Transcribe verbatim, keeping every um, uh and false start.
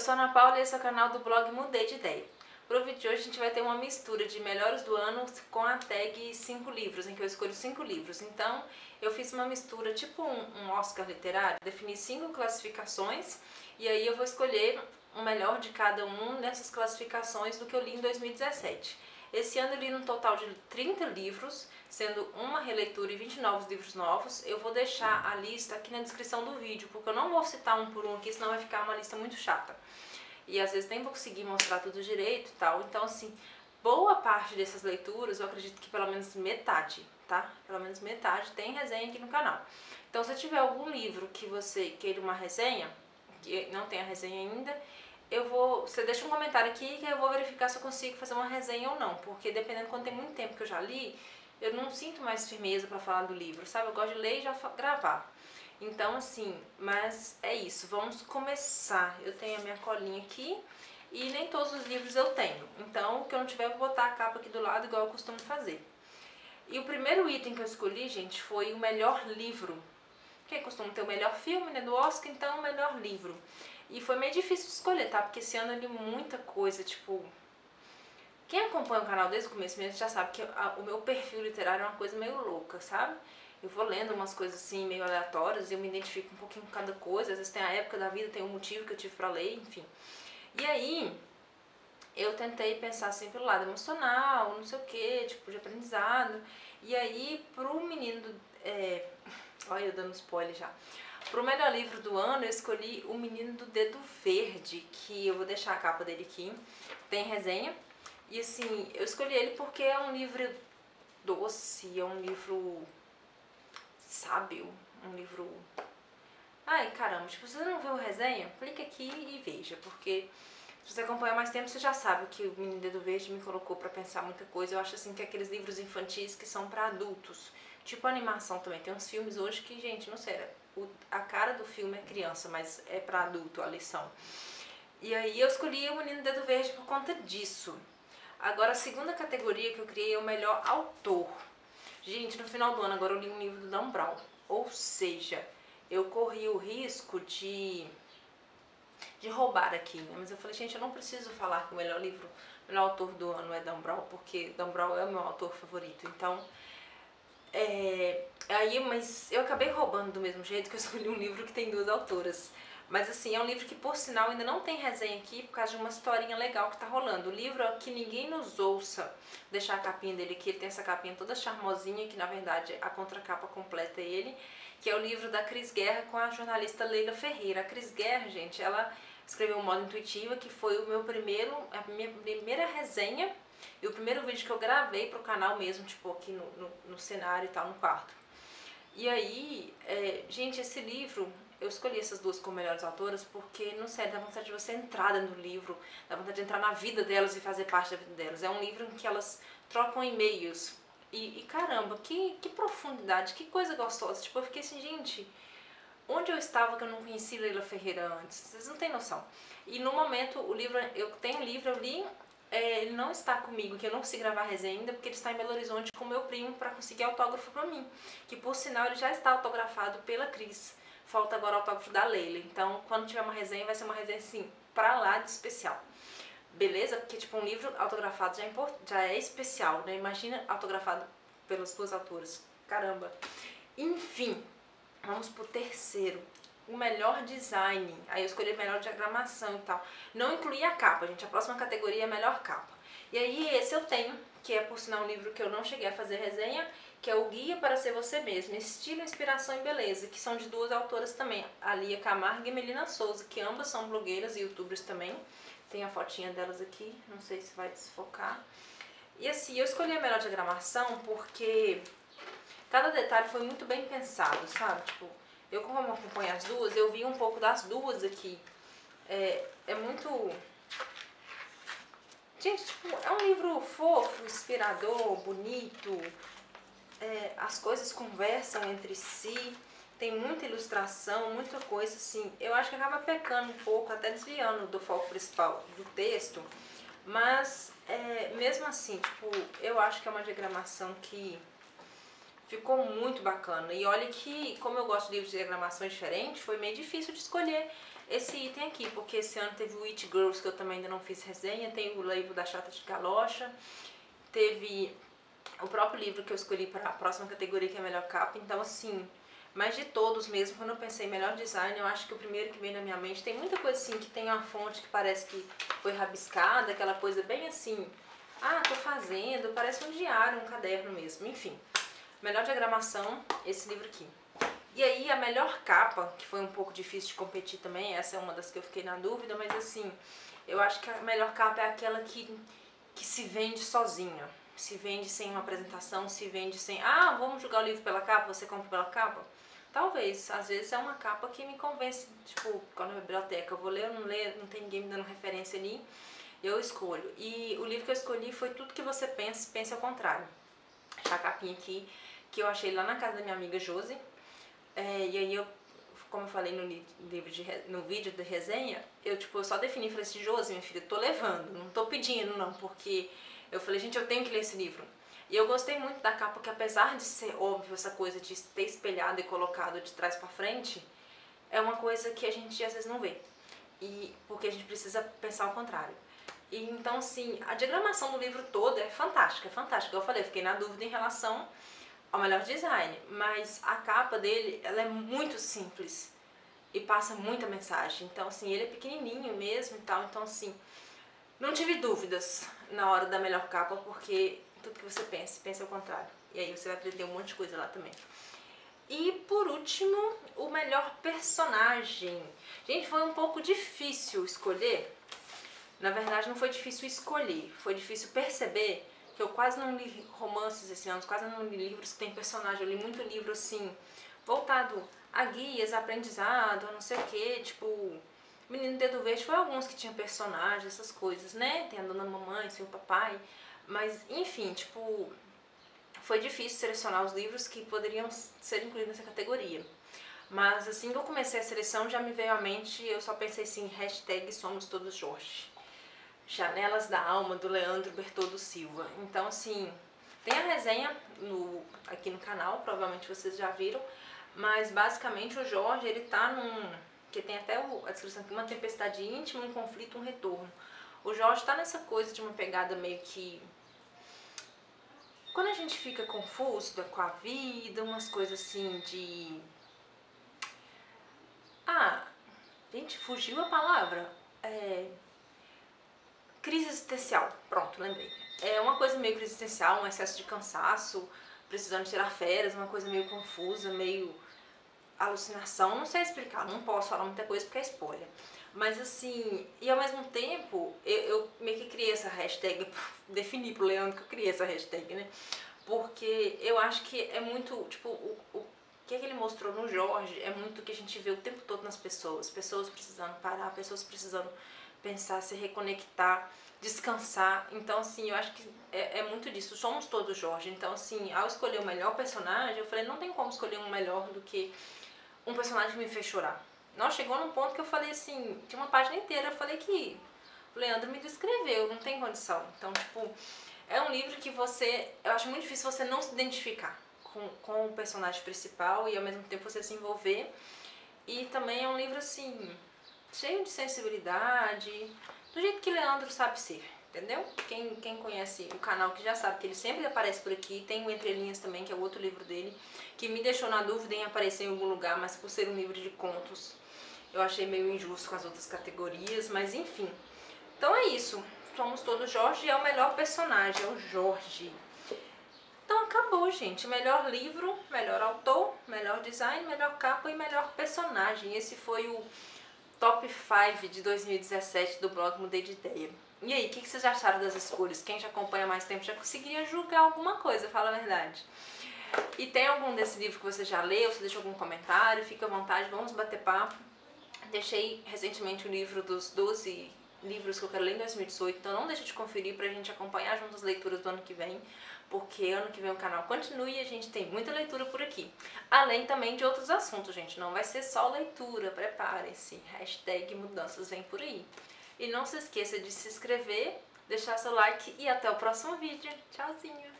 sou a Ana Paula e esse é o canal do blog Mudei de Ideia. Para o vídeo de hoje a gente vai ter uma mistura de melhores do ano com a tag cinco livros, em que eu escolho cinco livros. Então eu fiz uma mistura tipo um, um Oscar literário, defini cinco classificações e aí eu vou escolher o melhor de cada um nessas classificações do que eu li em dois mil e dezessete. Esse ano eu li um total de trinta livros, sendo uma releitura e vinte e nove livros novos. Eu vou deixar a lista aqui na descrição do vídeo, porque eu não vou citar um por um aqui, senão vai ficar uma lista muito chata. E às vezes nem vou conseguir mostrar tudo direito e tal. Então, assim, boa parte dessas leituras, eu acredito que pelo menos metade, tá? Pelo menos metade tem resenha aqui no canal. Então, se tiver algum livro que você queira uma resenha, que não tem a resenha ainda, eu vou, você deixa um comentário aqui que eu vou verificar se eu consigo fazer uma resenha ou não, porque dependendo, quando tem muito tempo que eu já li, eu não sinto mais firmeza pra falar do livro, sabe? Eu gosto de ler e já gravar. Então, assim, mas é isso, vamos começar. Eu tenho a minha colinha aqui e nem todos os livros eu tenho, então o que eu não tiver eu vou botar a capa aqui do lado, igual eu costumo fazer. E o primeiro item que eu escolhi, gente, foi o melhor livro. Quem costuma ter o melhor filme, né, do Oscar, então o melhor livro. E foi meio difícil de escolher, tá? Porque esse ano eu li muita coisa, tipo... Quem acompanha o canal desde o começo mesmo já sabe que a, o meu perfil literário é uma coisa meio louca, sabe? Eu vou lendo umas coisas assim, meio aleatórias, e eu me identifico um pouquinho com cada coisa. Às vezes tem a época da vida, tem um motivo que eu tive pra ler, enfim. E aí, eu tentei pensar assim pelo lado emocional, não sei o que, tipo, de aprendizado. E aí, pro menino... É... Olha eu dando spoiler já. Pro melhor livro do ano, eu escolhi O Menino do Dedo Verde, que eu vou deixar a capa dele aqui, tem resenha. E assim, eu escolhi ele porque é um livro doce, é um livro sábio, um livro... Ai, caramba, tipo, se você não viu a resenha, clica aqui e veja, porque se você acompanha mais tempo, você já sabe que O Menino do Dedo Verde me colocou pra pensar muita coisa. Eu acho assim que aqueles livros infantis que são pra adultos, tipo animação também, tem uns filmes hoje que, gente, não sei, o, a cara do filme é criança, mas é pra adulto a lição. E aí eu escolhi O Menino do Dedo Verde por conta disso. Agora a segunda categoria que eu criei é o melhor autor. Gente, no final do ano agora eu li um livro do Dan Brown, ou seja, eu corri o risco de... de roubar aqui, né? Mas eu falei, gente, eu não preciso falar que o melhor livro, o melhor autor do ano é Dan Brown, porque Dan Brown é o meu autor favorito. Então, é... aí, mas eu acabei roubando do mesmo jeito que eu escolhi um livro que tem duas autoras. Mas assim, é um livro que, por sinal, ainda não tem resenha aqui por causa de uma historinha legal que tá rolando. O livro é Que Ninguém Nos Ouça. Vou deixar a capinha dele aqui, ele tem essa capinha toda charmosinha, que na verdade a contracapa completa é ele, que é o livro da Cris Guerra com a jornalista Leila Ferreira. A Cris Guerra, gente, ela escreveu Modo Intuitiva, que foi o meu primeiro, a minha primeira resenha e o primeiro vídeo que eu gravei pro canal mesmo, tipo aqui no, no, no cenário e tal, no quarto. E aí, é, gente, esse livro, eu escolhi essas duas como melhores autoras porque, não sei, dá vontade de você entrar dentro do livro, dá vontade de entrar na vida delas e fazer parte da vida delas. É um livro em que elas trocam e-mails. E, e caramba, que, que profundidade, que coisa gostosa. Tipo, eu fiquei assim, gente, onde eu estava que eu não conheci Leila Ferreira antes? Vocês não têm noção. E no momento, o livro, eu tenho o livro, eu li, é, ele não está comigo, que eu não consegui gravar a resenha ainda, porque ele está em Belo Horizonte com meu primo para conseguir autógrafo pra mim. Que por sinal, ele já está autografado pela Cris. Falta agora o autógrafo da Leila. Então, quando tiver uma resenha, vai ser uma resenha, assim, pra lá de especial. Beleza? Porque, tipo, um livro autografado já é, import... já é especial, né? Imagina autografado pelas duas autoras. Caramba. Enfim, vamos pro terceiro. O melhor design. Aí eu escolhi melhor diagramação e tal. Não incluí a capa, gente. A próxima categoria é a melhor capa. E aí esse eu tenho, que é, por sinal, um livro que eu não cheguei a fazer resenha, que é o Guia para Ser Você Mesmo, Estilo, Inspiração e Beleza, que são de duas autoras também, a Lia Camargo e Melina Souza, que ambas são blogueiras e youtubers também. Tem a fotinha delas aqui, não sei se vai desfocar. E assim, eu escolhi a melhor diagramação porque cada detalhe foi muito bem pensado, sabe? Tipo, eu como eu acompanho as duas, eu vi um pouco das duas aqui. É, é muito... Gente, tipo, é um livro fofo, inspirador, bonito. É, as coisas conversam entre si, tem muita ilustração, muita coisa assim. Eu acho que acaba pecando um pouco, até desviando do foco principal do texto, mas é, mesmo assim, tipo, eu acho que é uma diagramação que ficou muito bacana. E olha que, como eu gosto de livros de diagramação diferente, foi meio difícil de escolher esse item aqui, porque esse ano teve o It Girls, que eu também ainda não fiz resenha, tem o livro da Chata de Galocha, teve o próprio livro que eu escolhi para a próxima categoria, que é a melhor capa. Então assim, mas de todos mesmo, quando eu pensei em melhor design, eu acho que o primeiro que veio na minha mente, tem muita coisa assim, que tem uma fonte que parece que foi rabiscada, aquela coisa bem assim, ah, tô fazendo, parece um diário, um caderno mesmo, enfim. Melhor diagramação, esse livro aqui. E aí a melhor capa, que foi um pouco difícil de competir também, essa é uma das que eu fiquei na dúvida, mas assim, eu acho que a melhor capa é aquela que, que se vende sozinha. Se vende sem uma apresentação, se vende sem, ah, vamos julgar o livro pela capa, você compra pela capa? Talvez, às vezes é uma capa que me convence, tipo, quando na biblioteca eu vou ler ou não ler, não tem ninguém me dando referência ali, eu escolho. E o livro que eu escolhi foi Tudo Que Você Pensa, Pense ao Contrário. A capinha aqui, que eu achei lá na casa da minha amiga Josi. É, e aí eu, como eu falei no, livro de, no vídeo da resenha, eu tipo, eu só defini e falei assim, Josi, minha filha, tô levando, não tô pedindo não, porque eu falei, gente, eu tenho que ler esse livro. E eu gostei muito da capa, porque apesar de ser óbvio essa coisa de ter espelhado e colocado de trás pra frente, é uma coisa que a gente às vezes não vê. E porque a gente precisa pensar ao contrário. E então, assim, a diagramação do livro todo é fantástica, é fantástica. Eu falei, eu fiquei na dúvida em relação ao melhor design, mas a capa dele, ela é muito simples e passa muita mensagem. Então, assim, ele é pequenininho mesmo e tal, então, assim, não tive dúvidas na hora da melhor capa, porque tudo que você pensa, pensa ao contrário. E aí você vai aprender um monte de coisa lá também. E por último, o melhor personagem. Gente, foi um pouco difícil escolher. Na verdade, não foi difícil escolher, foi difícil perceber que eu quase não li romances esse ano, quase não li livros que tem personagem. Eu li muito livro, assim, voltado a guias, a aprendizado, a não sei o que, tipo... Menino Dedo Verde foi alguns que tinham personagens, essas coisas, né? Tem a Dona Mamãe, tem o Papai, mas, enfim, tipo... Foi difícil selecionar os livros que poderiam ser incluídos nessa categoria. Mas assim que eu comecei a seleção, já me veio à mente, eu só pensei assim, hashtag Somos Todos Jorge. Janelas da Alma, do Leandro Bertoldo Silva. Então, assim, tem a resenha no, aqui no canal, provavelmente vocês já viram, mas basicamente o Jorge, ele tá num... que tem até o, a descrição aqui, uma tempestade íntima, um conflito, um retorno. O Jorge tá nessa coisa de uma pegada meio que... Quando a gente fica confuso com a vida, umas coisas assim de... Ah, gente, fugiu a palavra. É... Crise existencial, pronto, lembrei. É uma coisa meio crise existencial, um excesso de cansaço, precisando tirar férias, uma coisa meio confusa, meio alucinação, não sei explicar, não posso falar muita coisa porque é spoiler. Mas assim, e ao mesmo tempo, eu, eu meio que criei essa hashtag, defini pro Leandro que eu criei essa hashtag, né? Porque eu acho que é muito, tipo, o, o que, é que ele mostrou no Jorge é muito o que a gente vê o tempo todo nas pessoas. Pessoas precisando parar, pessoas precisando pensar, se reconectar, descansar. Então, assim, eu acho que é, é muito disso. Somos todos Jorge. Então, assim, ao escolher o melhor personagem, eu falei, não tem como escolher um melhor do que um personagem que me fez chorar. Não, chegou num ponto que eu falei assim, tinha uma página inteira, eu falei que o Leandro me descreveu, não tem condição. Então, tipo, é um livro que você, eu acho muito difícil você não se identificar com, com o personagem principal e ao mesmo tempo você se envolver. E também é um livro, assim, cheio de sensibilidade, do jeito que Leandro sabe ser, entendeu? Quem, quem conhece o canal que já sabe que ele sempre aparece por aqui, tem o Entre Linhas também, que é o outro livro dele, que me deixou na dúvida em aparecer em algum lugar, mas por ser um livro de contos, eu achei meio injusto com as outras categorias, mas enfim. Então é isso, Somos Todos Jorge, é o melhor personagem, é o Jorge. Então acabou, gente. Melhor livro, melhor autor, melhor design, melhor capa e melhor personagem. Esse foi o top cinco de dois mil e dezessete do blog Mudei de Ideia. E aí, o que vocês acharam das escolhas? Quem já acompanha mais tempo já conseguiria julgar alguma coisa, fala a verdade. E tem algum desse livro que você já leu, você deixou algum comentário, fica à vontade, vamos bater papo. Deixei recentemente o livro dos doze livros que eu quero ler em dois mil e dezoito, então não deixa de conferir pra gente acompanhar junto as leituras do ano que vem, porque ano que vem o canal continua e a gente tem muita leitura por aqui. Além também de outros assuntos, gente, não vai ser só leitura, preparem-se, hashtag mudanças vem por aí. E não se esqueça de se inscrever, deixar seu like e até o próximo vídeo. Tchauzinho!